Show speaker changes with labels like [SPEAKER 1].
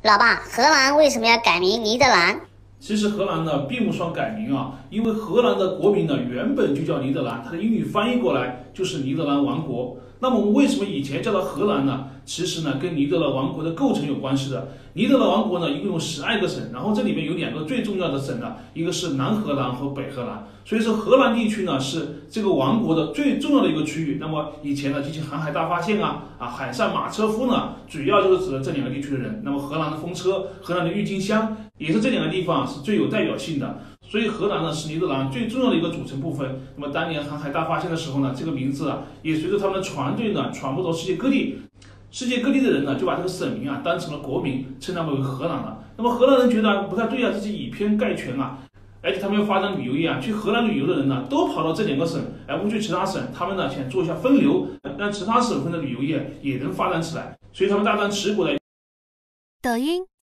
[SPEAKER 1] 老爸，荷兰为什么要改名尼德兰？
[SPEAKER 2] 其实荷兰呢并不算改名啊，因为荷兰的国名呢原本就叫尼德兰，它的英语翻译过来就是尼德兰王国。那么我们为什么以前叫它荷兰呢？其实呢跟尼德兰王国的构成有关系的。尼德兰王国呢一共有12个省，然后这里面有2个最重要的省呢，一个是南荷兰和北荷兰。所以说荷兰地区呢是这个王国的最重要的一个区域。那么以前呢进行航海大发现海上马车夫呢，主要就是指的这2个地区的人。那么荷兰的风车、荷兰的郁金香也是这2个地方是最有代表性的。所以荷兰呢是尼德兰最重要的一个组成部分。那么当年航海大发现的时候呢，这个名字也随着他们的船队呢传播到世界各地。世界各地的人呢就把这个省名当成了国名，称他们为荷兰了。那么荷兰人觉得不太对自己以偏概全而且他们要发展旅游业去荷兰旅游的人呢都跑到这2个省，而不去其他省。他们呢想做一下分流，让其他省份的旅游业也能发展起来，所以他们大张旗鼓的。
[SPEAKER 3] 抖音。